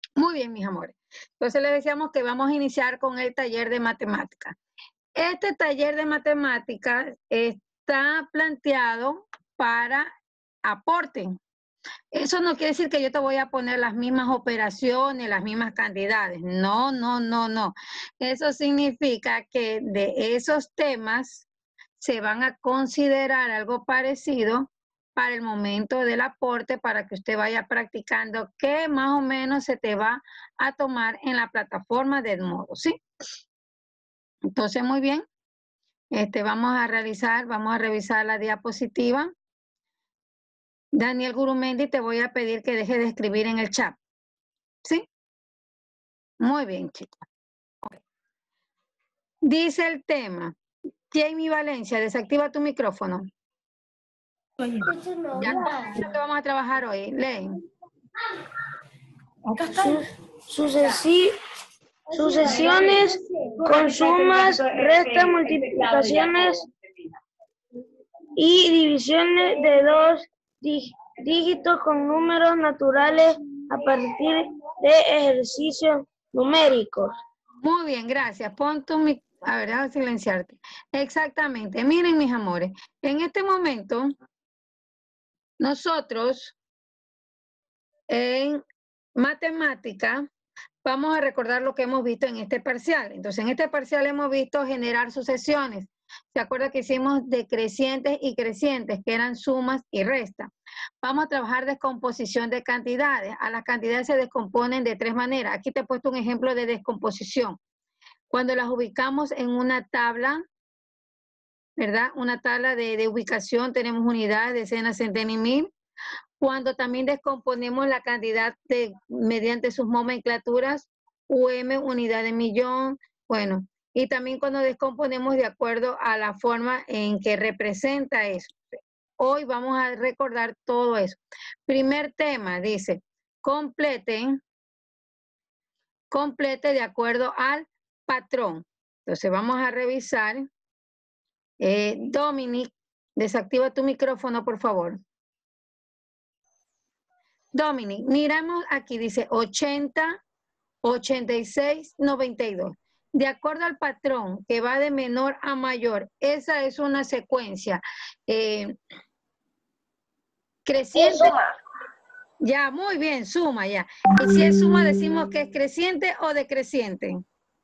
Muy bien, mis amores. Entonces les decíamos que vamos a iniciar con el taller de matemáticas. Este taller de matemáticas está planteado para aporte. Eso no quiere decir que yo te voy a poner las mismas operaciones, las mismas cantidades. No, no, no, no. Eso significa que de esos temas se van a considerar algo parecido para el momento del aporte, para que usted vaya practicando qué más o menos se te va a tomar en la plataforma de Edmodo, ¿sí? Entonces, muy bien. Vamos a revisar la diapositiva. Daniel Gurumendi, te voy a pedir que deje de escribir en el chat. ¿Sí? Muy bien, chicos. Okay. Dice el tema. Jamie Valencia, desactiva tu micrófono. Ya lo que vamos a trabajar hoy. Leen. Sucesiones con sumas, restas, multiplicaciones y divisiones de dos dígitos con números naturales a partir de ejercicios numéricos. Muy bien, gracias. Pon tu micrófono. A ver, déjame silenciarte. Exactamente. Miren, mis amores, en este momento, nosotros en matemática vamos a recordar lo que hemos visto en este parcial. Entonces, en este parcial hemos visto generar sucesiones. ¿Se acuerda que hicimos decrecientes y crecientes, que eran sumas y restas? Vamos a trabajar descomposición de cantidades. A las cantidades se descomponen de tres maneras. Aquí te he puesto un ejemplo de descomposición. Cuando las ubicamos en una tabla, ¿verdad? Una tabla de ubicación, tenemos unidades, decenas, centenas y mil. Cuando también descomponemos la cantidad mediante sus nomenclaturas, UM, unidad de millón, bueno, y también cuando descomponemos de acuerdo a la forma en que representa eso. Hoy vamos a recordar todo eso. Primer tema, dice, complete de acuerdo al patrón. Entonces vamos a revisar. Dominic, desactiva tu micrófono, por favor. Dominic, miramos aquí, dice 80, 86, 92. De acuerdo al patrón que va de menor a mayor, esa es una secuencia creciente. Ya, muy bien, suma ya. Y si es suma, decimos que es creciente o decreciente.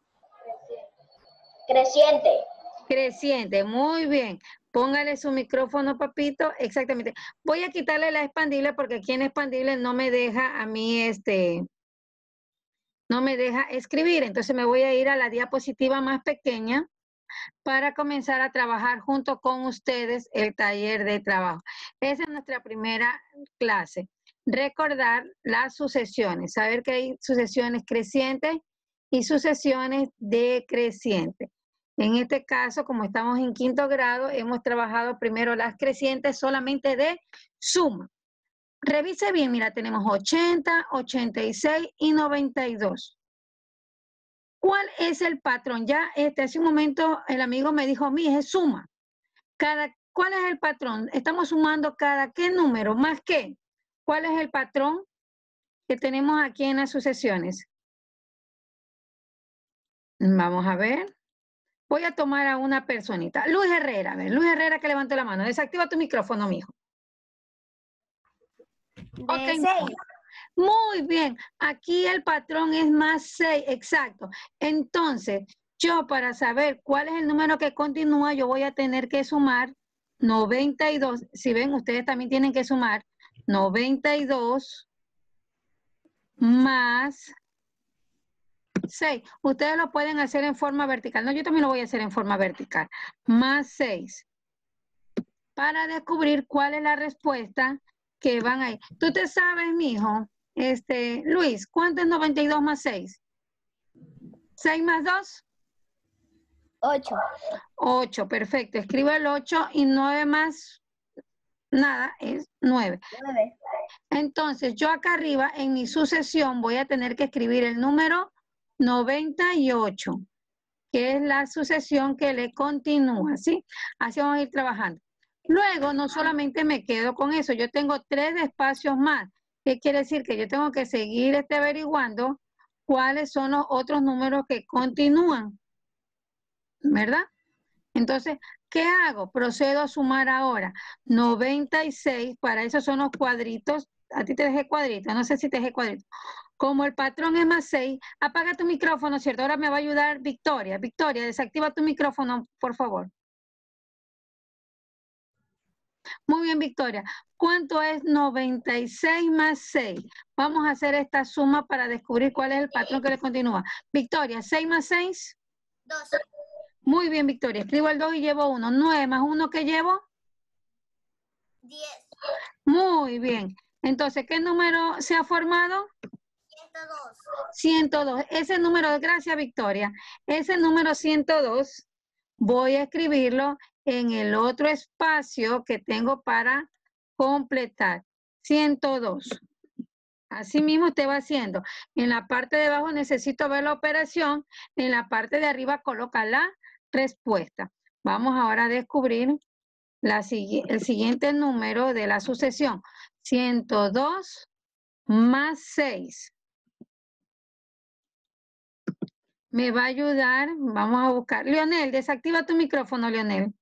Creciente. Creciente, muy bien. Póngale su micrófono, papito. Exactamente. Voy a quitarle la expandible porque aquí en expandible no me deja a mí no me deja escribir. Entonces me voy a ir a la diapositiva más pequeña para comenzar a trabajar junto con ustedes el taller de trabajo. Esa es nuestra primera clase. Recordar las sucesiones, saber que hay sucesiones crecientes y sucesiones decrecientes. En este caso, como estamos en quinto grado, hemos trabajado primero las crecientes solamente de suma. Revise bien, mira, tenemos 80, 86 y 92. ¿Cuál es el patrón? Ya hace un momento el amigo me dijo, mí es suma. ¿Cuál es el patrón? Estamos sumando cada qué número, más qué. ¿Cuál es el patrón que tenemos aquí en las sucesiones? Vamos a ver. Voy a tomar a una personita. Luis Herrera, a ver, Luis Herrera que levante la mano. Desactiva tu micrófono, mijo. De 6. Muy bien. Aquí el patrón es más 6, exacto. Entonces, yo para saber cuál es el número que continúa, yo voy a tener que sumar 92. Si ven, ustedes también tienen que sumar 92 más 6. Ustedes lo pueden hacer en forma vertical. No, yo también lo voy a hacer en forma vertical. Más 6. Para descubrir cuál es la respuesta que van ahí. ¿Tú te sabes, mijo? Luis, ¿cuánto es 92 más 6? ¿6 más 2? 8. 8, perfecto. Escribo el 8 y 9 más nada es 9. 9. Entonces, yo acá arriba en mi sucesión voy a tener que escribir el número 98, que es la sucesión que le continúa, ¿sí? Así vamos a ir trabajando. Luego, no solamente me quedo con eso, yo tengo 3 espacios más. ¿Qué quiere decir? Que yo tengo que seguir averiguando cuáles son los otros números que continúan, ¿verdad? Entonces, ¿qué hago? Procedo a sumar ahora. 96, para eso son los cuadritos. A ti te dejé cuadrito, no sé si te dejé cuadrito. Como el patrón es más 6, apaga tu micrófono, ¿cierto? Ahora me va a ayudar Victoria. Victoria, desactiva tu micrófono, por favor. Muy bien, Victoria. ¿Cuánto es 96 más 6? Vamos a hacer esta suma para descubrir cuál es el patrón que le continúa. Victoria, 6 más 6. 12. Muy bien, Victoria. Escribo el 2 y llevo 1. 9 más 1 que llevo. 10. Muy bien. Entonces, ¿qué número se ha formado? 102. 102. Ese número, gracias, Victoria. Ese número 102 voy a escribirlo en el otro espacio que tengo para completar. 102. Así mismo usted va haciendo. En la parte de abajo necesito ver la operación. En la parte de arriba coloca la respuesta. Vamos ahora a descubrir el siguiente número de la sucesión. 102 más 6. Me va a ayudar. Vamos a buscar. Leonel, desactiva tu micrófono, Leonel.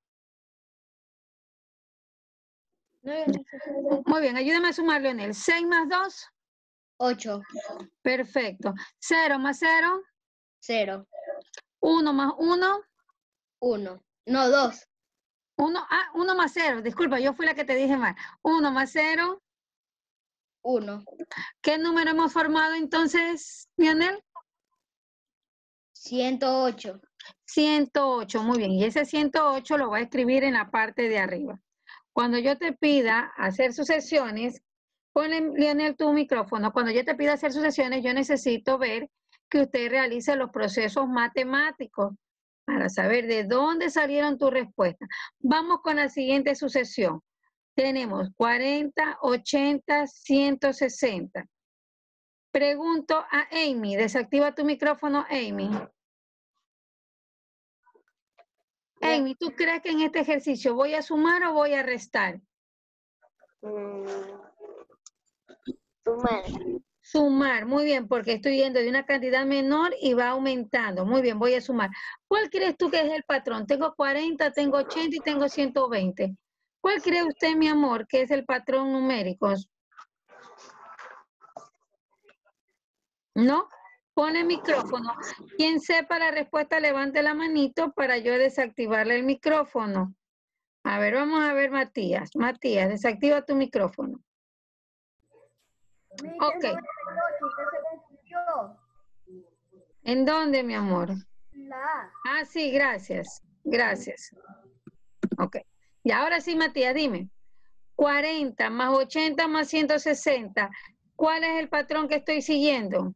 Muy bien, ayúdame a sumar, Leonel. 6 más 2. 8. Perfecto. 0 más 0. 0. 1 más 1. 1. No, 2. 1 más 0. Disculpa, yo fui la que te dije mal. 1 más 0. 1. ¿Qué número hemos formado entonces, Leonel? 108. 108, muy bien. Y ese 108 lo voy a escribir en la parte de arriba. Cuando yo te pida hacer sucesiones, ponle, Leonel, tu micrófono. Cuando yo te pida hacer sucesiones, yo necesito ver que usted realice los procesos matemáticos para saber de dónde salieron tus respuestas. Vamos con la siguiente sucesión. Tenemos 40, 80, 160. Pregunto a Amy. Desactiva tu micrófono, Amy. Amy, ¿tú crees que en este ejercicio voy a sumar o voy a restar? Sumar. Sumar, muy bien, porque estoy yendo de una cantidad menor y va aumentando. Muy bien, voy a sumar. ¿Cuál crees tú que es el patrón? Tengo 40, tengo 80 y tengo 120. ¿Cuál cree usted, mi amor, que es el patrón numérico? ¿No? Pone micrófono. Quien sepa la respuesta, levante la manito para yo desactivarle el micrófono. A ver, vamos a ver, Matías. Matías, desactiva tu micrófono. Ok. ¿En dónde, mi amor? Ah, sí, gracias. Gracias. Ok. Y ahora sí, Matías, dime. 40 más 80 más 160. ¿Cuál es el patrón que estoy siguiendo?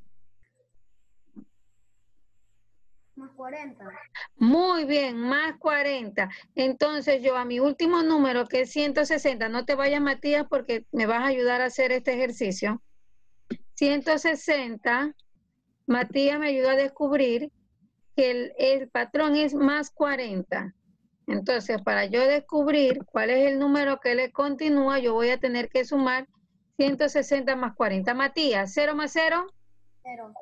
Más 40. Muy bien, más 40. Entonces yo a mi último número, que es 160, no te vayas, Matías, porque me vas a ayudar a hacer este ejercicio. 160, Matías me ayudó a descubrir que el patrón es más 40. Entonces, para yo descubrir cuál es el número que le continúa, yo voy a tener que sumar 160 más 40. Matías, 0 más 0. 0.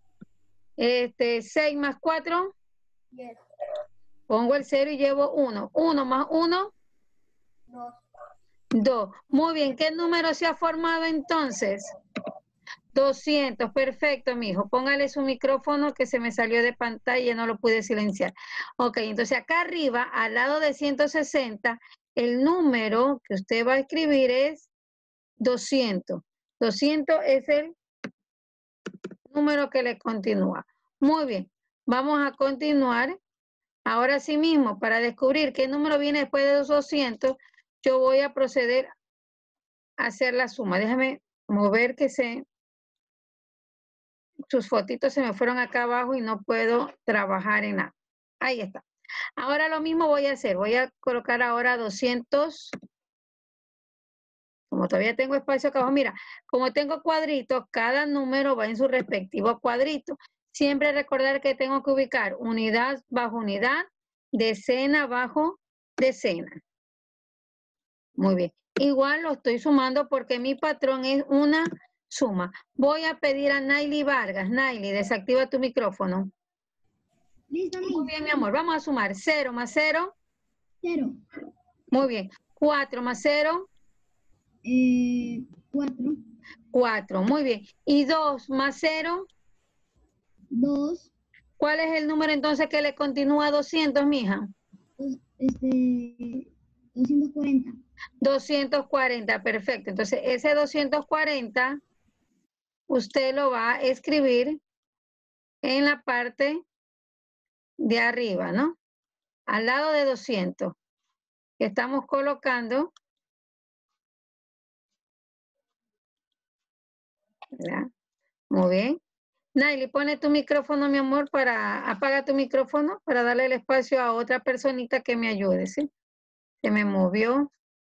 6 más 4. 10. Pongo el 0 y llevo 1. 1 más 1. 2. 2. Muy bien, ¿qué número se ha formado entonces? 200, perfecto, mijo. Póngale su micrófono que se me salió de pantalla y no lo pude silenciar. Ok, entonces acá arriba, al lado de 160, el número que usted va a escribir es 200. 200 es el número que le continúa. Muy bien, vamos a continuar. Ahora sí mismo, para descubrir qué número viene después de los 200, yo voy a proceder a hacer la suma. Déjame mover que sus fotitos se me fueron acá abajo y no puedo trabajar en nada. Ahí está. Ahora lo mismo voy a hacer. Voy a colocar ahora 200. Como todavía tengo espacio acá abajo, mira, como tengo cuadritos, cada número va en su respectivo cuadrito. Siempre recordar que tengo que ubicar unidad bajo unidad, decena bajo decena. Muy bien. Igual lo estoy sumando porque mi patrón es una suma. Voy a pedir a Naily Vargas. Naily, desactiva tu micrófono. Listo, Muy bien, mi amor. Vamos a sumar 0 más 0. 0. Muy bien. 4 más 0. 4. 4. Muy bien. Y 2 más 0. 2. ¿Cuál es el número entonces que le continúa a 200, mija? 240. 240, perfecto. Entonces, ese 240, usted lo va a escribir en la parte de arriba, ¿no? Al lado de 200. Que estamos colocando, ¿verdad? Muy bien. Naily, pone tu micrófono, mi amor, apaga tu micrófono para darle el espacio a otra personita que me ayude, ¿sí? Se me movió.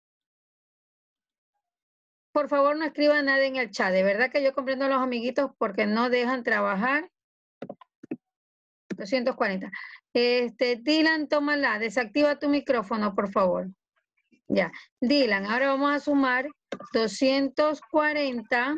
Por favor, no escriba nada en el chat. De verdad que yo comprendo a los amiguitos porque no dejan trabajar. 240. Dylan, tómala. Desactiva tu micrófono, por favor. Ya. Dylan, ahora vamos a sumar 240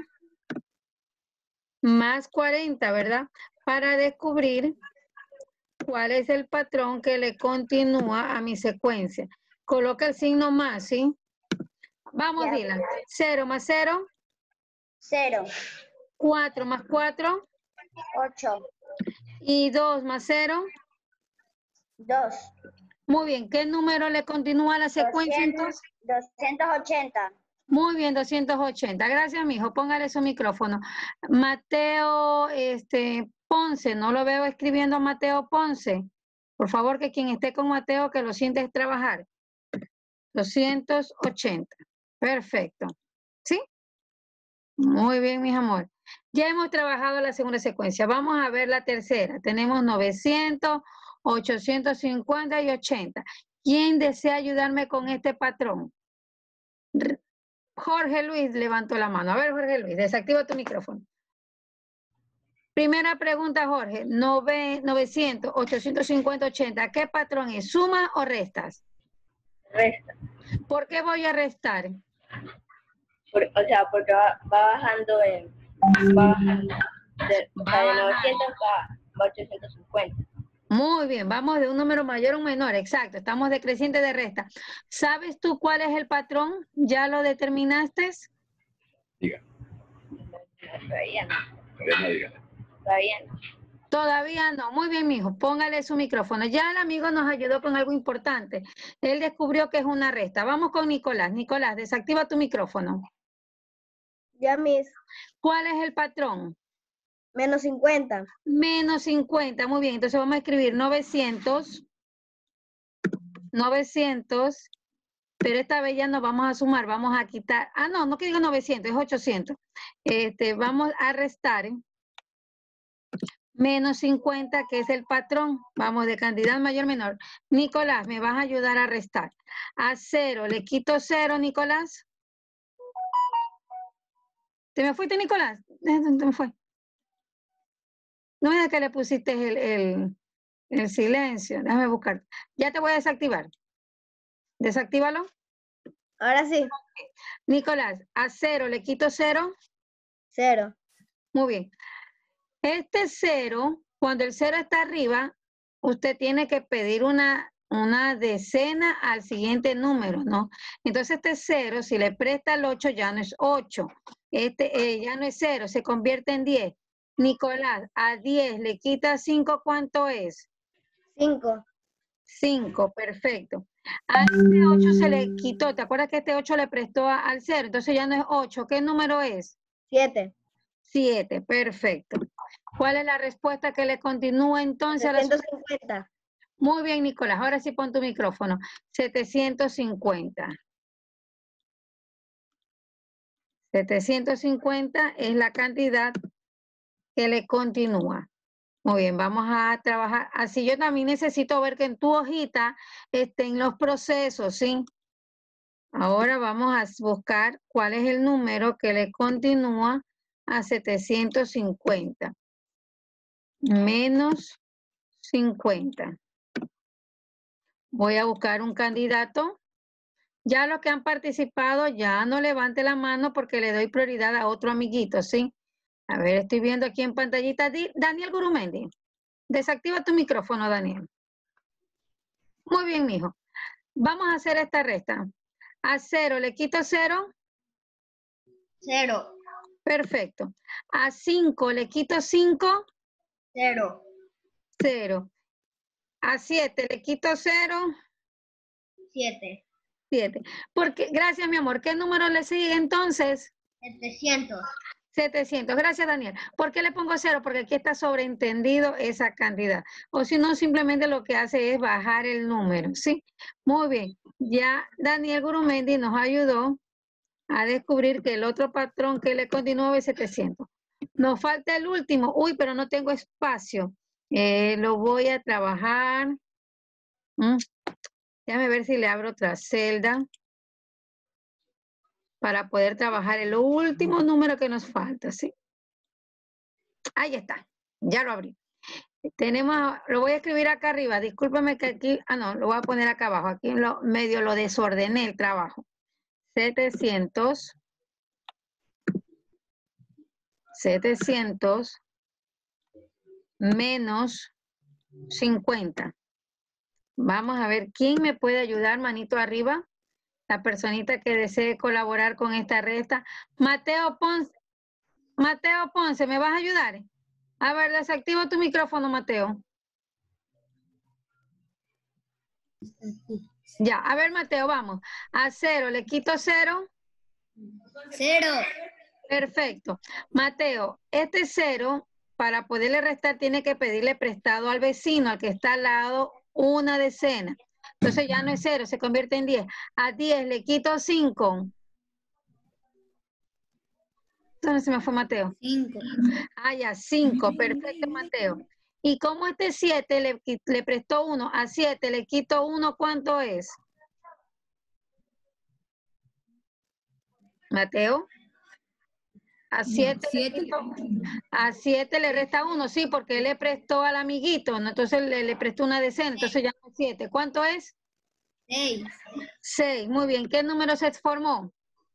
más 40, ¿verdad? Para descubrir cuál es el patrón que le continúa a mi secuencia. Coloca el signo más, ¿sí? Vamos, Ya. Dylan. 0 más 0. 0. 4 más 4. 8. Y 2 más 0. 2. Muy bien. ¿Qué número le continúa a la secuencia entonces? 280. Muy bien, 280. Gracias, mijo. Póngale su micrófono. Mateo Ponce, no lo veo escribiendo Mateo Ponce. Por favor, que quien esté con Mateo, que lo sientes trabajar. 280. Perfecto. ¿Sí? Muy bien, mis amores. Ya hemos trabajado la segunda secuencia. Vamos a ver la tercera. Tenemos 900, 850 y 80. ¿Quién desea ayudarme con este patrón? Jorge Luis levantó la mano. A ver, Jorge Luis, desactiva tu micrófono. Primera pregunta, Jorge. 900, 850, 80. ¿Qué patrón es? ¿Suma o restas? Resta. ¿Por qué voy a restar? Porque va bajando va bajando. De 900 va a 850. Muy bien, vamos de un número mayor a un menor, exacto. Estamos decreciente de resta. ¿Sabes tú cuál es el patrón? ¿Ya lo determinaste? Diga. Todavía no. Todavía no diga. Todavía no. Todavía no. Muy bien, mijo. Póngale su micrófono. Ya el amigo nos ayudó con algo importante. Él descubrió que es una resta. Vamos con Nicolás. Nicolás, desactiva tu micrófono. Ya, Miss. ¿Cuál es el patrón? Menos 50. Menos 50. Muy bien. Entonces vamos a escribir 900. 900. Pero esta vez ya no vamos a sumar. Vamos a quitar. Ah, no, no que digo 900, es 800. Vamos a restar. Menos 50, que es el patrón. Vamos de cantidad mayor menor. Nicolás, ¿me vas a ayudar a restar? A 0, le quito 0, Nicolás. ¿Te me fuiste, Nicolás? ¿Dónde me fue? No es que le pusiste el silencio. Déjame buscar. Ya te voy a desactivar. Desactívalo. Ahora sí. Nicolás, a 0 le quito 0. 0. Muy bien. Este 0, cuando el 0 está arriba, usted tiene que pedir una decena al siguiente número, ¿no? Entonces este 0, si le presta el 8, ya no es 8. Ya no es 0, se convierte en 10. Nicolás, a 10 le quita 5, ¿cuánto es? 5. 5, perfecto. A este 8 se le quitó, ¿te acuerdas que este 8 le prestó al 0? Entonces ya no es 8, ¿qué número es? 7. 7, perfecto. ¿Cuál es la respuesta que le continúa entonces a la 750. Muy bien, Nicolás. Ahora sí pon tu micrófono. 750. 750 es la cantidad que le continúa. Muy bien, vamos a trabajar. Así yo también necesito ver que en tu hojita estén los procesos, ¿sí? Ahora vamos a buscar cuál es el número que le continúa a 750. Menos 50. Voy a buscar un candidato Ya los que han participado, ya no levante la mano porque le doy prioridad a otro amiguito, ¿sí? A ver, estoy viendo aquí en pantallita. Daniel Gurumendi, desactiva tu micrófono, Daniel. Muy bien, mijo. Vamos a hacer esta resta. A 0 le quito 0. 0. Perfecto. A 5 le quito 5. 0. 0. A 7 le quito 0. 7. 7. Porque, gracias, mi amor. ¿Qué número le sigue entonces? 700. 700. Gracias, Daniel. ¿Por qué le pongo 0? Porque aquí está sobreentendido esa cantidad. O si no, simplemente lo que hace es bajar el número, ¿sí? Muy bien. Ya Daniel Gurumendi nos ayudó a descubrir que el otro patrón que le continuó es 700. Nos falta el último. Uy, pero no tengo espacio. Lo voy a trabajar. Déjame ver si le abro otra celda para poder trabajar el último número que nos falta, ¿sí? Ahí está, ya lo abrí. Tenemos, lo voy a escribir acá arriba, discúlpeme que aquí, no, lo voy a poner acá abajo, aquí en lo medio lo desordené el trabajo. 700 menos 50. Vamos a ver, ¿quién me puede ayudar? Manito arriba. La personita que desee colaborar con esta resta. Mateo Ponce, ¿me vas a ayudar? A ver, desactiva tu micrófono, Mateo. Ya, a ver, Mateo, vamos. A 0 le quito 0. 0. Perfecto. Mateo, este 0, para poderle restar, tiene que pedirle prestado al vecino, al que está al lado, una decena. Entonces ya no es 0, se convierte en 10. A 10 le quito 5. ¿Dónde se me fue Mateo? 5. Ah, ya, 5. Perfecto, Mateo. Y como este 7 le prestó 1, a 7 le quito 1, ¿cuánto es? Mateo. A 7 le resta 1, sí, porque él le prestó al amiguito, ¿no? Entonces le prestó una decena, entonces ya no es 7. ¿Cuánto es? 6. 6, muy bien. ¿Qué número se formó?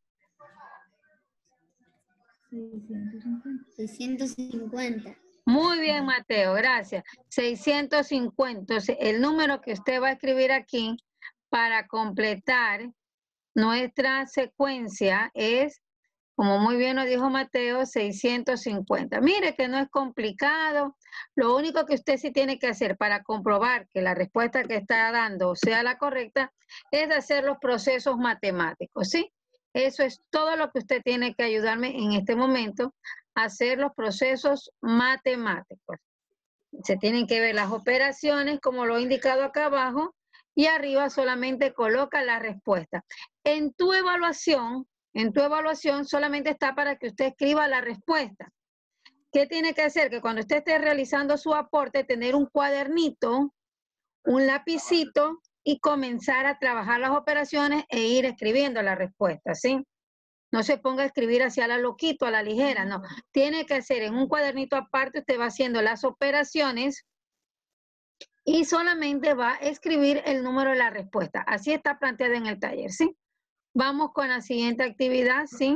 650. Muy bien, Mateo, gracias. 650. Entonces, el número que usted va a escribir aquí para completar nuestra secuencia es, como muy bien lo dijo Mateo, 650. Mire que no es complicado. Lo único que usted sí tiene que hacer para comprobar que la respuesta que está dando sea la correcta es hacer los procesos matemáticos, ¿sí? Eso es todo lo que usted tiene que ayudarme en este momento, a hacer los procesos matemáticos. Se tienen que ver las operaciones, como lo he indicado acá abajo, y arriba solamente coloca la respuesta. En tu evaluación solamente está para que usted escriba la respuesta. ¿Qué tiene que hacer? Que cuando usted esté realizando su aporte, tener un cuadernito, un lapicito y comenzar a trabajar las operaciones e ir escribiendo la respuesta, ¿sí? No se ponga a escribir hacia la loquito, a la ligera, no. Tiene que hacer en un cuadernito aparte, usted va haciendo las operaciones y solamente va a escribir el número de la respuesta. Así está planteada en el taller, ¿sí? Vamos con la siguiente actividad, ¿sí?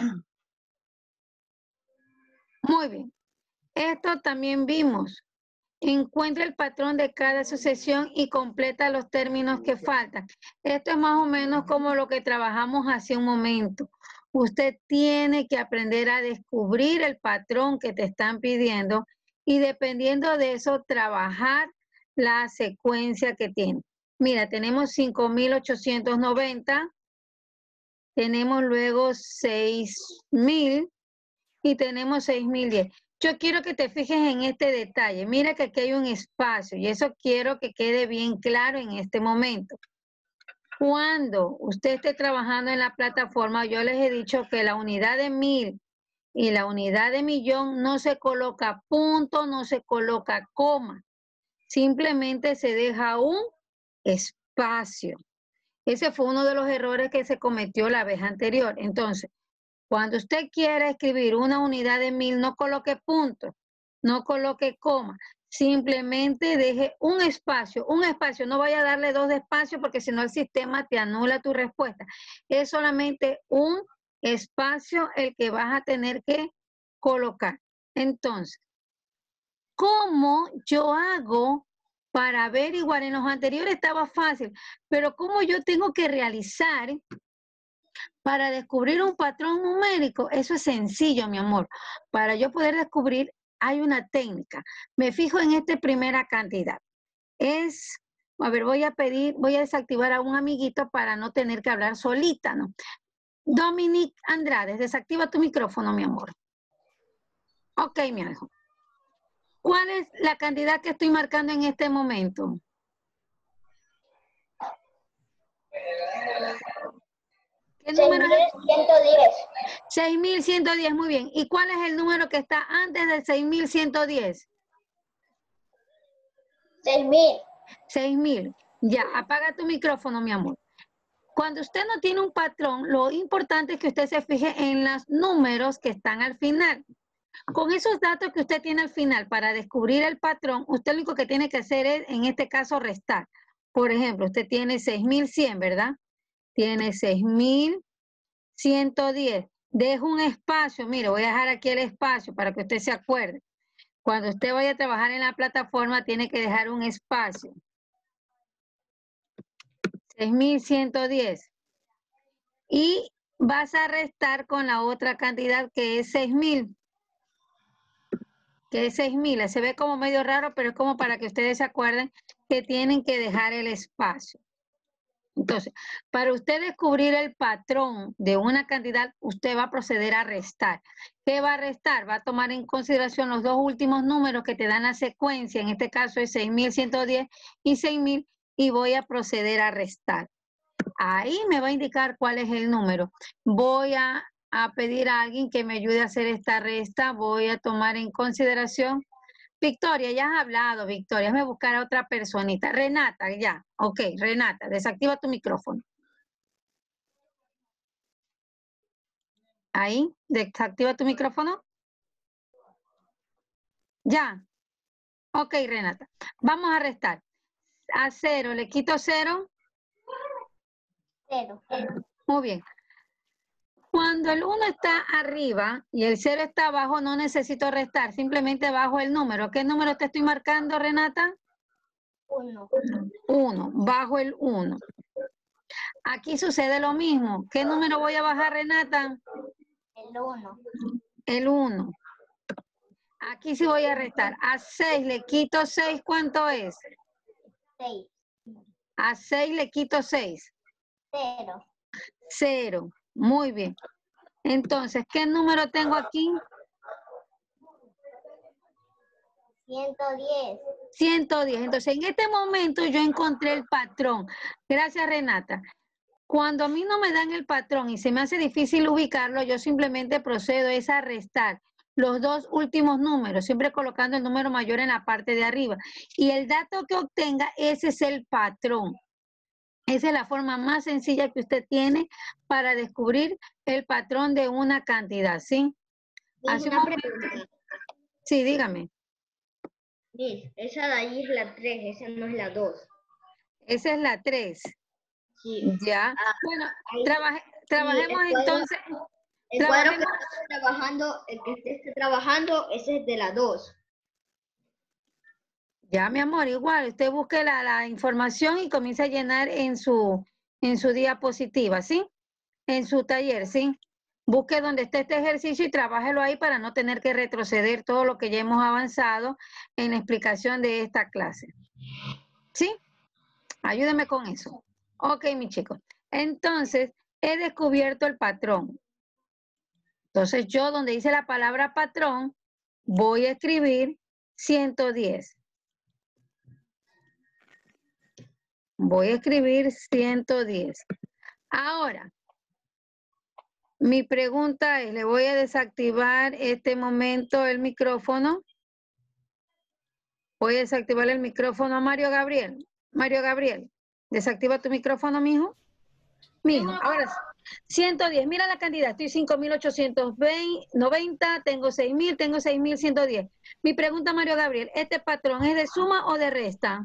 Muy bien. Esto también vimos. Encuentra el patrón de cada sucesión y completa los términos que faltan. Esto es más o menos como lo que trabajamos hace un momento. Usted tiene que aprender a descubrir el patrón que te están pidiendo y dependiendo de eso, trabajar la secuencia que tiene. Mira, tenemos 5.890, tenemos luego 6.000 y tenemos 6.010. Yo quiero que te fijes en este detalle. Mira que aquí hay un espacio y eso quiero que quede bien claro en este momento. Cuando usted esté trabajando en la plataforma, yo les he dicho que la unidad de 1000 y la unidad de millón no se coloca punto, no se coloca coma. Simplemente se deja un espacio. Ese fue uno de los errores que se cometió la vez anterior. Entonces, cuando usted quiera escribir una unidad de 1000, no coloque puntos, no coloque coma. Simplemente deje un espacio, no vaya a darle 2 espacios porque si no el sistema te anula tu respuesta. Es solamente un espacio el que vas a tener que colocar. Entonces, ¿cómo yo hago para averiguar? En los anteriores estaba fácil, pero ¿cómo yo tengo que realizar para descubrir un patrón numérico? Eso es sencillo, mi amor. Para yo poder descubrir, hay una técnica. Me fijo en esta primera cantidad. A ver, voy a desactivar a un amiguito para no tener que hablar solita, ¿no? Dominic Andrade, desactiva tu micrófono, mi amor. Ok, mi hijo. ¿Cuál es la cantidad que estoy marcando en este momento? ¿Qué número es? 6.110. 6.110, muy bien. ¿Y cuál es el número que está antes del 6.110? 6.000. 6.000. Ya, apaga tu micrófono, mi amor. Cuando usted no tiene un patrón, lo importante es que usted se fije en los números que están al final. Con esos datos que usted tiene al final para descubrir el patrón, usted lo único que tiene que hacer es, en este caso, restar. Por ejemplo, usted tiene 6.100, ¿verdad? Tiene 6.110. Dejo un espacio, mire, voy a dejar aquí el espacio para que usted se acuerde. Cuando usted vaya a trabajar en la plataforma, tiene que dejar un espacio. 6.110. Y vas a restar con la otra cantidad que es 6.000. Que es 6.000. Se ve como medio raro, pero es como para que ustedes se acuerden que tienen que dejar el espacio. Entonces, para usted descubrir el patrón de una cantidad, usted va a proceder a restar. ¿Qué va a restar? Va a tomar en consideración los dos últimos números que te dan la secuencia. En este caso es 6.110 y 6.000 y voy a proceder a restar. Ahí me va a indicar cuál es el número. Voy a pedir a alguien que me ayude a hacer esta resta. Voy a tomar en consideración. Victoria, ya has hablado, Victoria. Déjame buscar a otra personita. Renata, ya. Ok, Renata, desactiva tu micrófono. Ahí, desactiva tu micrófono. Ya. Ok, Renata. Vamos a restar. A 0, le quito 0. 0. Muy bien. Cuando el 1 está arriba y el 0 está abajo, no necesito restar, simplemente bajo el número. ¿Qué número te estoy marcando, Renata? 1. 1, bajo el 1. Aquí sucede lo mismo. ¿Qué número voy a bajar, Renata? El 1. El 1. Aquí sí voy a restar. A 6 le quito 6, ¿cuánto es? 6. A 6 le quito 6. 0. 0. Muy bien. Entonces, ¿qué número tengo aquí? 110. 110. Entonces, en este momento yo encontré el patrón. Gracias, Renata. Cuando a mí no me dan el patrón y se me hace difícil ubicarlo, yo simplemente procedo a restar los dos últimos números, siempre colocando el número mayor en la parte de arriba. Y el dato que obtenga, ese es el patrón. Esa es la forma más sencilla que usted tiene para descubrir el patrón de una cantidad, ¿sí? Hace un momento. Sí, dígame. Esa de ahí es la 3, esa no es la 2. Esa es la 3. Sí. Ya. Bueno, Ahí, trabajemos sí, entonces. El cuadro que esté trabajando, el que esté trabajando, ese es de la 2. Ya, mi amor, igual, usted busque la información y comience a llenar en su diapositiva, ¿sí? En su taller, ¿sí? Busque donde esté este ejercicio y trabájelo ahí para no tener que retroceder todo lo que ya hemos avanzado en la explicación de esta clase. ¿Sí? Ayúdeme con eso. Ok, mis chicos. Entonces, he descubierto el patrón. Entonces, yo donde dice la palabra patrón, voy a escribir 110. Voy a escribir 110. Ahora, mi pregunta es, le voy a desactivar este momento el micrófono. Voy a desactivar el micrófono a Mario Gabriel. Mario Gabriel, desactiva tu micrófono, mijo. Mijo, ahora sí. 110, mira la cantidad, estoy 5.890, tengo 6.000, tengo 6.110. Mi pregunta, Mario Gabriel, ¿este patrón es de suma o de resta?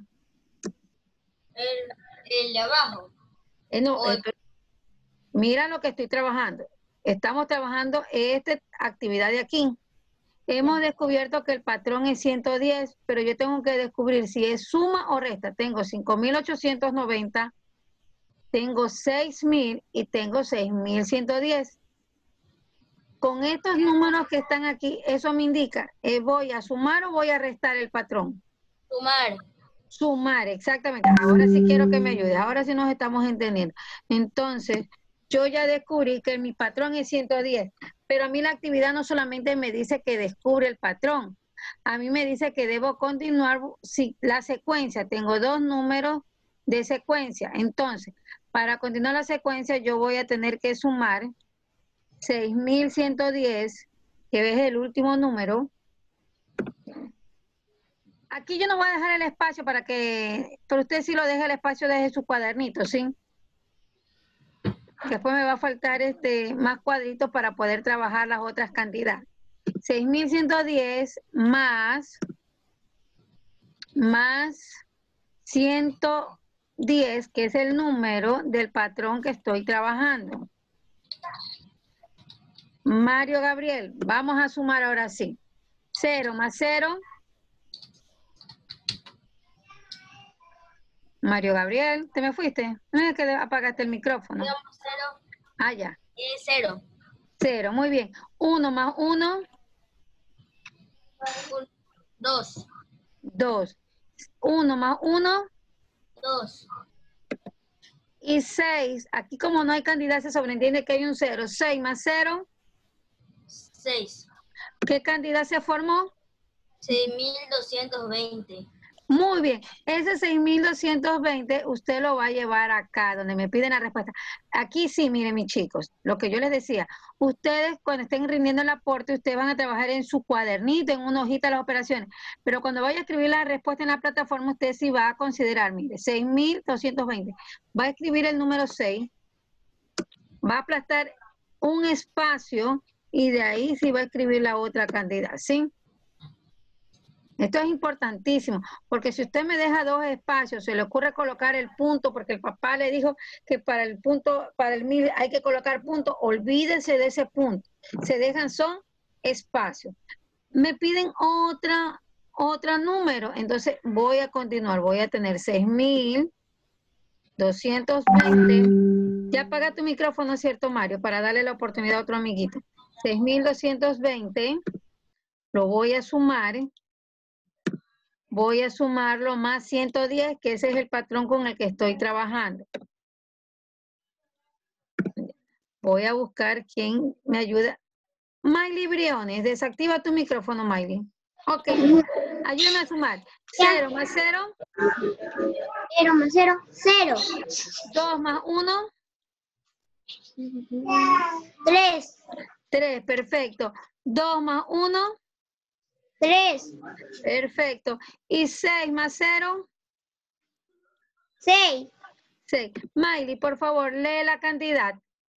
El de abajo. No, O- mira lo que estoy trabajando. Estamos trabajando esta actividad de aquí. Hemos descubierto que el patrón es 110, pero yo tengo que descubrir si es suma o resta. Tengo 5.890, tengo 6.000 y tengo 6.110. Con estos números que están aquí, eso me indica, ¿voy a sumar o voy a restar el patrón? Sumar. Sumar, exactamente. Ahora sí quiero que me ayudes, ahora sí nos estamos entendiendo. Entonces, yo ya descubrí que mi patrón es 110, pero a mí la actividad no solamente me dice que descubre el patrón, a mí me dice que debo continuar la secuencia. Tengo dos números de secuencia. Entonces, para continuar la secuencia, yo voy a tener que sumar 6.110, que es el último número. Aquí yo no voy a dejar el espacio pero usted sí lo deja el espacio desde su cuadernito, ¿sí? Después me va a faltar más cuadritos para poder trabajar las otras cantidades. 6.110 más 110, que es el número del patrón que estoy trabajando. Mario Gabriel, vamos a sumar ahora sí. 0 más 0. Mario Gabriel, ¿te me fuiste? No es que apagaste el micrófono. Cero. Ah, ya. 0. 0, muy bien. 1 más 1, 2. 2. 1 más 1 2. y 6. Aquí como no hay cantidad se sobreentiende que hay un 0. 6 más 0. 6. ¿Qué cantidad se formó? 6.220. Muy bien, ese 6.220 usted lo va a llevar acá, donde me piden la respuesta. Aquí sí, miren mis chicos, lo que yo les decía, ustedes cuando estén rindiendo el aporte, ustedes van a trabajar en su cuadernito, en una hojita las operaciones, pero cuando vaya a escribir la respuesta en la plataforma, usted sí va a considerar, mire, 6.220. Va a escribir el número 6, va a aplastar un espacio y de ahí sí va a escribir la otra cantidad, ¿sí? Esto es importantísimo, porque si usted me deja dos espacios, se le ocurre colocar el punto, porque el papá le dijo que para el punto, para el 1000 hay que colocar punto, olvídense de ese punto. Se dejan son espacios. Me piden otro número, entonces voy a continuar, voy a tener 6.220. Ya apaga tu micrófono, ¿cierto, Mario? Para darle la oportunidad a otro amiguito. 6.220, lo voy a sumar. Voy a sumarlo más 110, que ese es el patrón con el que estoy trabajando. Voy a buscar quién me ayuda. Miley Briones, desactiva tu micrófono, Miley. Ok, ayúdame a sumar. 0 más 0. 0 más 0, 0. 2 más 1. 3, 3, perfecto. 2 más 1. 3, Perfecto. Y 6 más 0. 6. 6. Miley, por favor, lee la cantidad.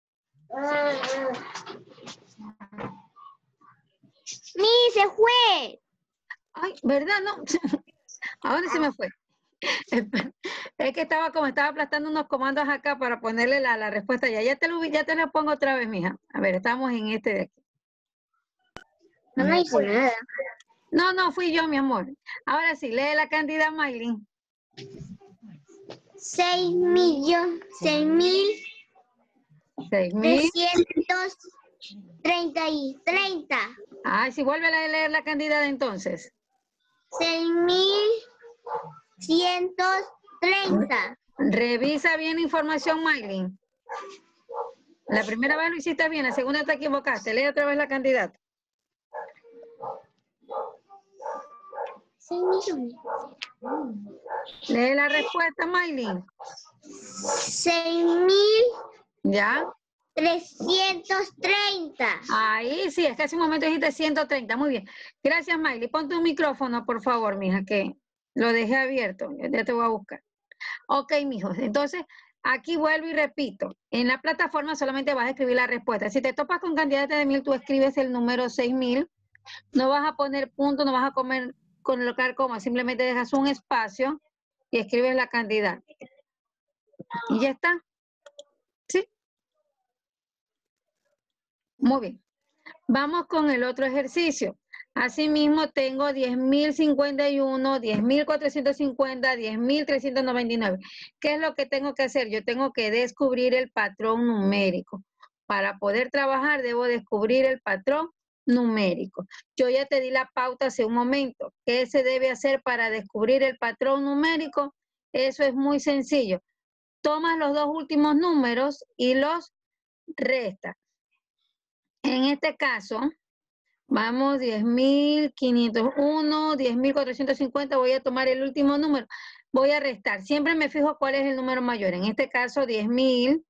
Se fue. Ay, ¿verdad? No. Ahora se me fue. Es que estaba aplastando unos comandos acá para ponerle la respuesta ya. Ya te lo pongo otra vez, mija. A ver, estamos en este de aquí. No me hice nada. No, fui yo, mi amor. Ahora sí, lee la cantidad, Miley. 6.000. 6.000. 30. Ay, sí, vuelve a leer la cantidad entonces. 6.130. Revisa bien la información, Miley. La primera vez lo hiciste bien, la segunda te equivocaste. Lee otra vez la cantidad. 6 millones. Lee la respuesta, Miley. 6.330. ¿Ya? Ahí sí, es que hace un momento dijiste 130. Muy bien. Gracias, Miley. Ponte un micrófono, por favor, mija, que lo dejé abierto. Ya te voy a buscar. Ok, mijos. Entonces, Aquí vuelvo y repito. En la plataforma solamente vas a escribir la respuesta. Si te topas con cantidad de 1000, tú escribes el número 6000. No vas a poner punto, no vas a colocar coma. Simplemente dejas un espacio y escribes la cantidad. Y ya está. ¿Sí? Muy bien. Vamos con el otro ejercicio. Asimismo, tengo 10.051, 10.450, 10.399. ¿Qué es lo que tengo que hacer? Yo tengo que descubrir el patrón numérico. Para poder trabajar, debo descubrir el patrón numérico. Yo ya te di la pauta hace un momento. ¿Qué se debe hacer para descubrir el patrón numérico? Eso es muy sencillo. Tomas los dos últimos números y los restas. En este caso, vamos, 10.501, 10.450, voy a tomar el último número. Voy a restar. Siempre me fijo cuál es el número mayor. En este caso, 10.000.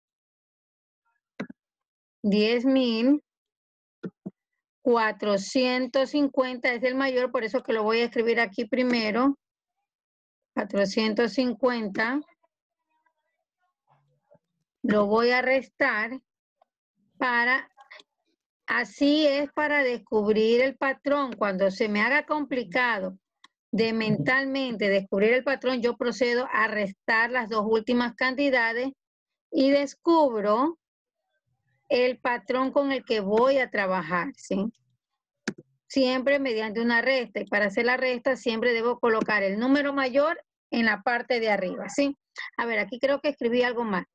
10.450 es el mayor, por eso que lo voy a escribir aquí primero. 450. Lo voy a restar para... Así es para descubrir el patrón. Cuando se me haga complicado de mentalmente descubrir el patrón, yo procedo a restar las dos últimas cantidades y descubro el patrón con el que voy a trabajar, ¿sí? Siempre mediante una resta. Y para hacer la resta siempre debo colocar el número mayor en la parte de arriba, ¿sí? A ver, aquí creo que escribí algo más.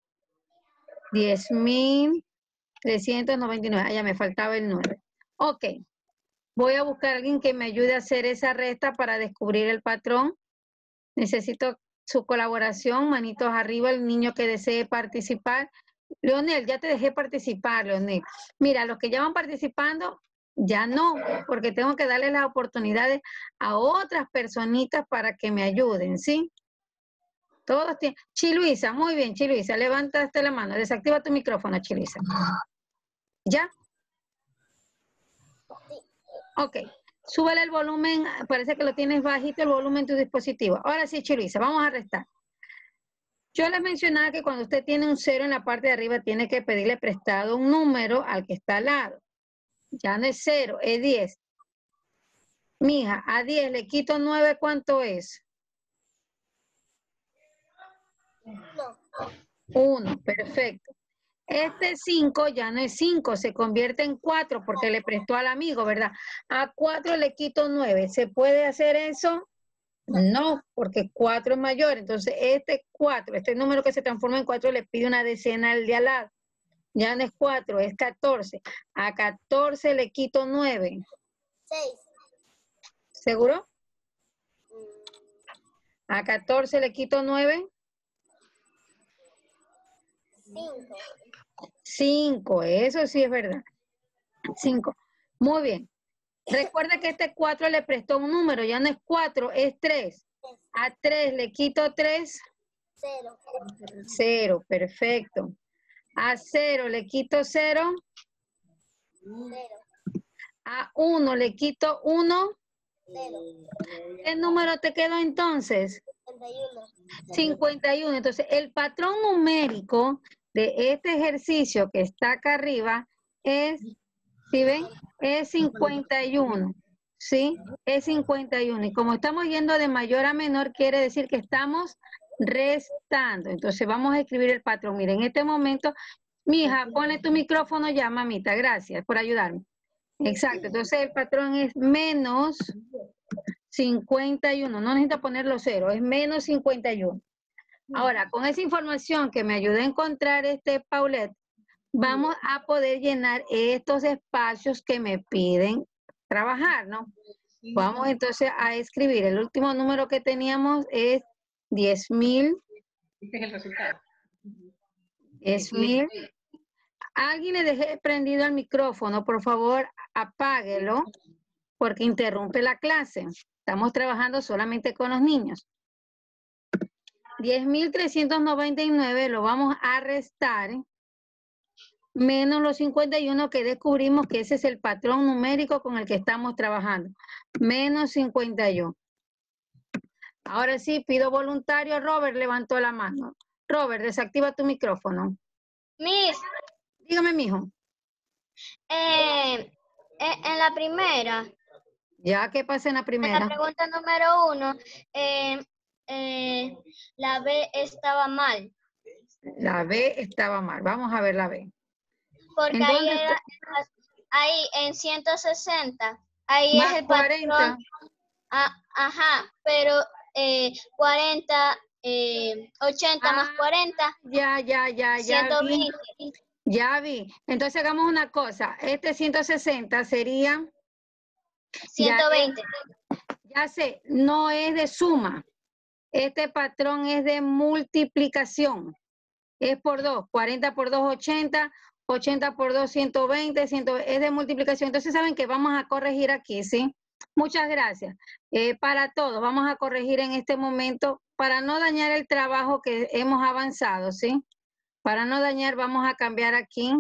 10.399. Ah, ya me faltaba el 9. Ok. Voy a buscar a alguien que me ayude a hacer esa resta para descubrir el patrón. Necesito su colaboración. Manitos arriba, el niño que desee participar. Leonel, ya te dejé participar, Leonel. Mira, los que ya van participando, ya no, porque tengo que darle las oportunidades a otras personitas para que me ayuden, ¿sí? Todos tienen. Chiluisa, muy bien, Chiluisa, levantaste la mano. Desactiva tu micrófono, Chiluisa. ¿Ya? Ok. Súbele el volumen, parece que lo tienes bajito el volumen en tu dispositivo. Ahora sí, Chiluisa, vamos a restar. Yo les mencionaba que cuando usted tiene un 0 en la parte de arriba, tiene que pedirle prestado un número al que está al lado. Ya no es 0, es 10. Mija, a 10 le quito 9, ¿cuánto es? 1, perfecto. Este 5 ya no es 5, se convierte en 4 porque le prestó al amigo, ¿verdad? A 4 le quito 9. ¿Se puede hacer eso? No, porque 4 es mayor. Entonces, este 4, este número que se transforma en 4, le pide una decena al de al lado. Ya no es 4, es 14. A 14 le quito 9. 6. ¿Seguro? A 14 le quito 9. 5. 5, eso sí es verdad. 5. Muy bien. Recuerda que este 4 le prestó un número, ya no es 4, es 3. A 3 le quito 3. 0. 0, perfecto. A 0 le quito 0. 0. A 1 le quito 1. 0. ¿Qué número te quedó entonces? 51. 51. Entonces, el patrón numérico de este ejercicio que está acá arriba es, ¿sí ven? Es 51. ¿Sí? Es 51. Y como estamos yendo de mayor a menor, quiere decir que estamos restando. Entonces, vamos a escribir el patrón. Miren, en este momento, mija, ponle tu micrófono ya, mamita. Gracias por ayudarme. Exacto. Entonces, el patrón es menos 51. No necesita poner los ceros, es menos 51. Ahora, con esa información que me ayudó a encontrar Paulette, vamos a poder llenar estos espacios que me piden trabajar, ¿no? Vamos entonces a escribir. El último número que teníamos es 10.000. Este es el resultado. 10.000. Alguien le dejé prendido el micrófono, por favor, apáguelo, porque interrumpe la clase. Estamos trabajando solamente con los niños. 10.399 lo vamos a restar menos los 51 que descubrimos que ese es el patrón numérico con el que estamos trabajando. Menos 51. Ahora sí, pido voluntario. Robert levantó la mano. Robert, desactiva tu micrófono. Miss, Dígame, mijo. en la primera, Ya, ¿qué pasa en la en la primera? pregunta número 1, la B estaba mal. La B estaba mal. Vamos a ver la B. Porque ¿En ahí dónde era, ahí en 160, ahí Más es el 40. patrón. Ajá, pero 40, 80 más Ah, 40, Ya 120. vi. Ya vi. Entonces hagamos una cosa. Este 160 sería, 120. ya sé, no es de suma. Este patrón es de multiplicación. Es por 2. 40 por 2, 80. 80 por 2, 120. 120 es de multiplicación. Entonces saben que vamos a corregir aquí, ¿sí? Muchas gracias. Para todos, vamos a corregir en este momento para no dañar el trabajo que hemos avanzado, ¿sí? Para no dañar, vamos a cambiar aquí.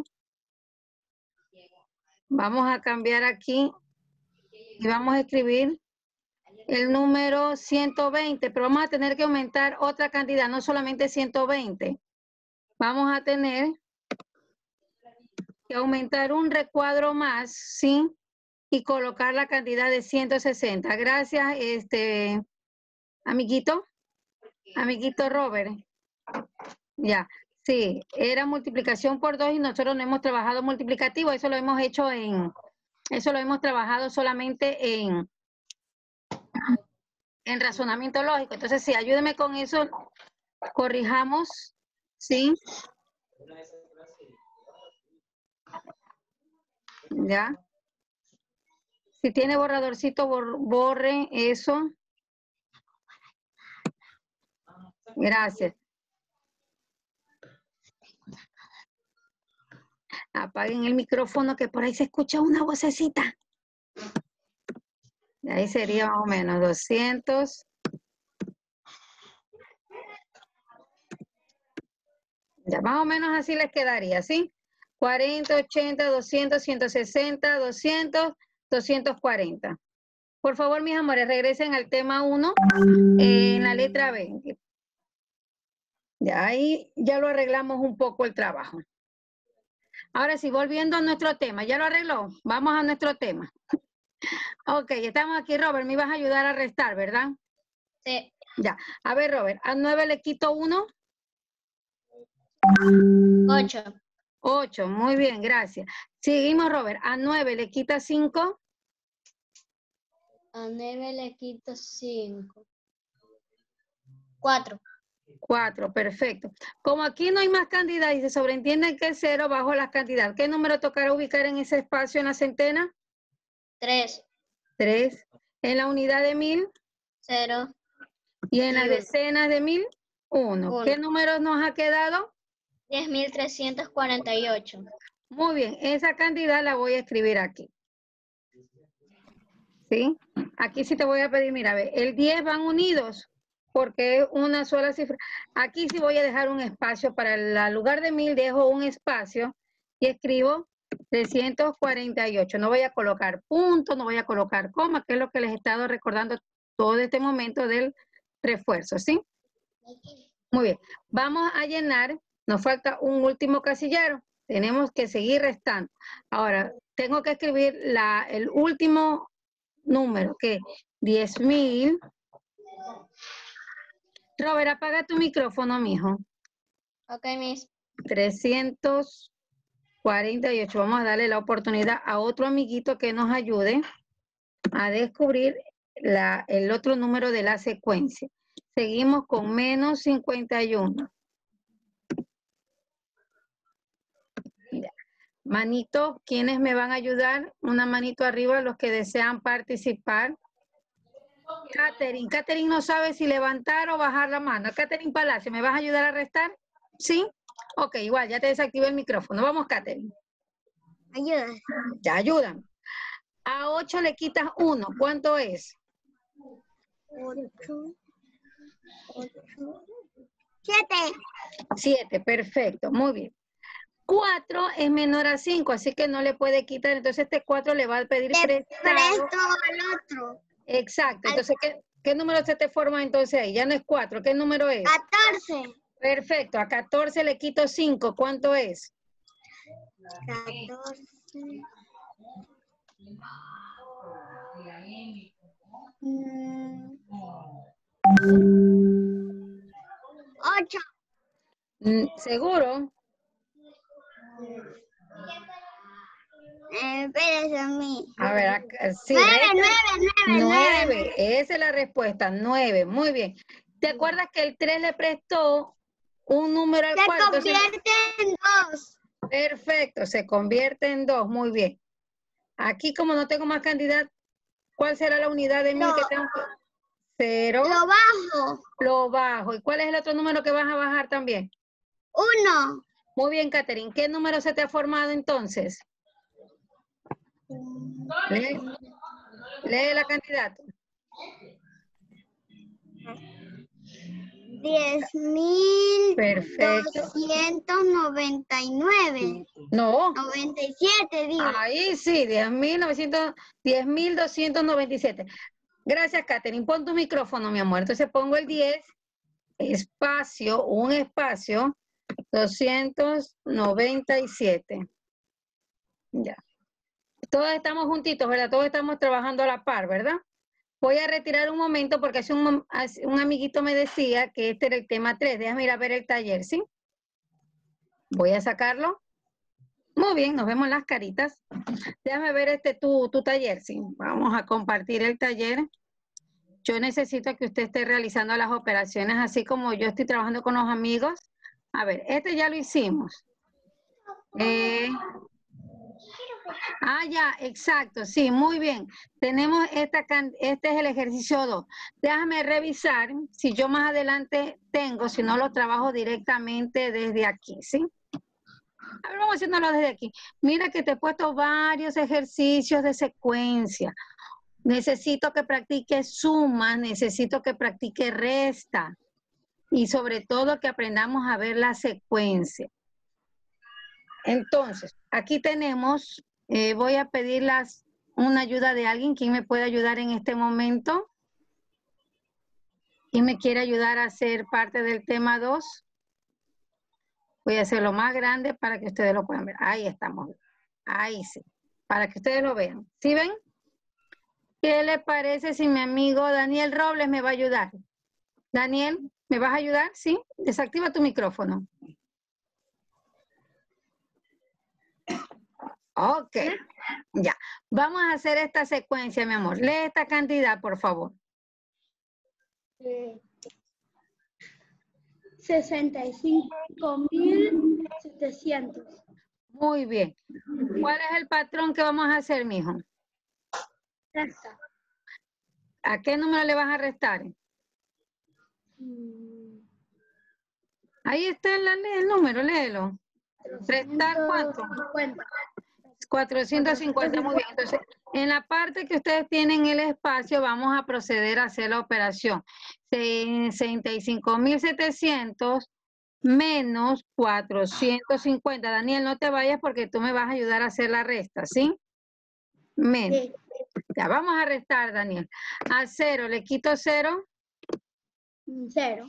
Vamos a cambiar aquí y vamos a escribir el número 120, pero vamos a tener que aumentar otra cantidad, no solamente 120. Vamos a tener que aumentar un recuadro más, ¿sí? Y colocar la cantidad de 160. Gracias, amiguito. Amiguito Robert. Ya, sí, era multiplicación por 2 y nosotros no hemos trabajado multiplicativo, eso lo hemos hecho eso lo hemos trabajado solamente en razonamiento lógico. Entonces, sí, ayúdeme con eso, corrijamos, ¿sí? Ya. Si tiene borradorcito, borre eso. Gracias. Apaguen el micrófono que por ahí se escucha una vocecita. Ahí sería más o menos 200. Ya más o menos así les quedaría, ¿sí? 40, 80, 200, 160, 200, 240. Por favor, mis amores, regresen al tema 1 en la letra B. Ya ahí ya lo arreglamos un poco el trabajo. Ahora sí, volviendo a nuestro tema. ¿Ya lo arregló? Vamos a nuestro tema. Ok, estamos aquí, Robert. Me ibas a ayudar a restar, ¿verdad? Sí. Ya. A ver, Robert, a 9 le quito 1. 8. 8, muy bien, gracias. Seguimos, Robert. A 9 le quita 5. A 9 le quito 5. 4. 4, perfecto. Como aquí no hay más cantidad y se sobreentiende que es 0 bajo la cantidad, ¿qué número tocará ubicar en ese espacio en la centena? 3. 3. En la unidad de 1000 0. y en las Y uno. decenas de 1000, 1. Uno. ¿Qué número nos ha quedado? 10.348. Muy bien, esa cantidad la voy a escribir aquí. ¿Sí? Aquí sí te voy a pedir, mira, ve, el 10 van unidos porque es una sola cifra. Aquí sí voy a dejar un espacio para el lugar de 1000, dejo un espacio y escribo 348. No voy a colocar punto, no voy a colocar coma, que es lo que les he estado recordando todo este momento del refuerzo, ¿sí? Muy bien, vamos a llenar, nos falta un último casillero, tenemos que seguir restando. Ahora, tengo que escribir el último número, que 10.000. Robert, apaga tu micrófono, mijo. Ok, Miss. 348. Vamos a darle la oportunidad a otro amiguito que nos ayude a descubrir el otro número de la secuencia. Seguimos con menos 51. Ya. Manito, ¿quiénes me van a ayudar? Una manito arriba, los que desean participar. Catherine no sabe si levantar o bajar la mano. Catherine Palacio, ¿me vas a ayudar a restar? ¿Sí? Ok, igual, ya te desactivé el micrófono. Vamos, Catherine. Ayuda. Ya, ayudan. A 8 le quitas 1. ¿Cuánto es? 8. 7. 7, perfecto, muy bien. 4 es menor a 5, así que no le puede quitar. Entonces este 4 le va a pedir prestado. Presto al otro. Exacto. Entonces, ¿qué número se te forma entonces ahí? Ya no es 4. ¿Qué número es? 14. Perfecto. A 14 le quito 5. ¿Cuánto es? 14. 8. ¿Seguro? Espérese a mí. A ver, sí. 9, resta. 9, 9, 9. Esa es la respuesta. 9. Muy bien. ¿Te acuerdas que el 3 le prestó un número al Se 4? convierte en 2. Perfecto. Se convierte en 2. Muy bien. Aquí, como no tengo más candidatos, ¿cuál será la unidad de 1000 que tengo? 0. Lo bajo. Lo bajo. ¿Y cuál es el otro número que vas a bajar también? 1. Muy bien, Catherine. ¿Qué número se te ha formado entonces? Lee la candidata. 10.299. No. 97, digo. Ahí sí, 10.297. Gracias, Catherine. Pon tu micrófono, mi amor. Entonces pongo el 10, espacio, un espacio, 297. Ya. Todos estamos juntitos, ¿verdad? Todos estamos trabajando a la par, ¿verdad? Voy a retirar un momento porque hace un amiguito me decía que este era el tema 3. Déjame ir a ver el taller, ¿sí? Voy a sacarlo. Muy bien, nos vemos las caritas. Déjame ver tu taller, ¿sí? Vamos a compartir el taller. Yo necesito que usted esté realizando las operaciones así como yo estoy trabajando con los amigos. A ver, este ya lo hicimos. Ya, exacto, sí, muy bien. Tenemos este es el ejercicio 2. Déjame revisar si yo más adelante tengo, si no lo trabajo directamente desde aquí, ¿sí? A ver, vamos haciéndolo desde aquí. Mira que te he puesto varios ejercicios de secuencia. Necesito que practique suma, necesito que practique resta y sobre todo que aprendamos a ver la secuencia. Entonces, aquí tenemos, voy a pedir una ayuda de alguien. ¿Quién me puede ayudar en este momento? ¿Quién me quiere ayudar a ser parte del tema 2? Voy a hacerlo más grande para que ustedes lo puedan ver. Ahí estamos. Ahí sí. Para que ustedes lo vean. ¿Sí ven? ¿Qué le parece si mi amigo Daniel Robles me va a ayudar? Daniel, ¿me vas a ayudar? ¿Sí? Desactiva tu micrófono. Ok. Ya. Vamos a hacer esta secuencia, mi amor. Lee esta cantidad, por favor. 65.700. Muy bien. ¿Cuál es el patrón que vamos a hacer, mijo? Resta. ¿A qué número le vas a restar? Ahí está el número, léelo. ¿Restar cuánto? 450, muy bien. Entonces, en la parte que ustedes tienen el espacio, vamos a proceder a hacer la operación. 65.700 menos 450. Daniel, no te vayas porque tú me vas a ayudar a hacer la resta, ¿sí? Menos. Sí. Ya, vamos a restar, Daniel. A 0 le quito 0. 0.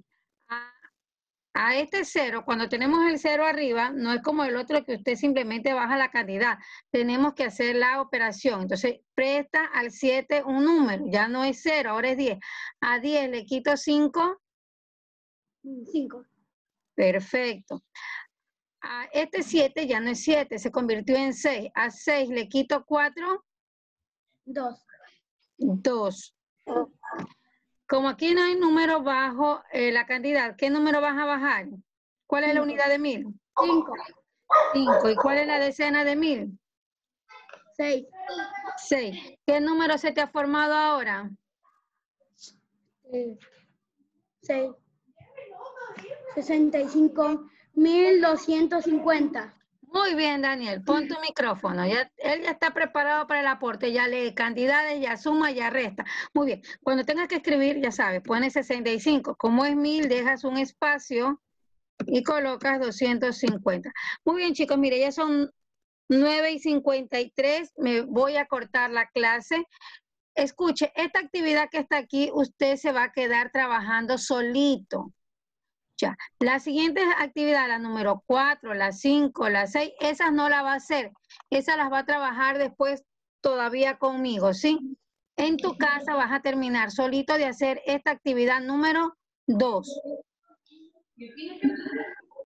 A este 0, cuando tenemos el 0 arriba, no es como el otro que usted simplemente baja la cantidad. Tenemos que hacer la operación. Entonces, presta al 7 un número. Ya no es 0, ahora es 10. A 10 le quito 5. 5. Perfecto. A este 7 ya no es 7, se convirtió en 6. A 6 le quito 4. 2. 2. Como aquí no hay número bajo la cantidad, ¿qué número vas a bajar? ¿Cuál es la unidad de 1000? 5. 5. ¿Y cuál es la decena de 1000? 6. 6. ¿Qué número se te ha formado ahora? 6. 65.250. Muy bien, Daniel. Pon tu micrófono. Él ya está preparado para el aporte. Ya lee cantidades, ya suma, ya resta. Muy bien. Cuando tengas que escribir, ya sabes, pones 65. Como es 1000, dejas un espacio y colocas 250. Muy bien, chicos. Mire, ya son 9:53. Me voy a cortar la clase. Escuche, esta actividad que está aquí, usted se va a quedar trabajando solito. Ya. La siguiente actividad, la número 4, la 5, la 6, esas no las va a hacer. Esas las va a trabajar después todavía conmigo, ¿sí? En tu casa vas a terminar solito de hacer esta actividad número 2.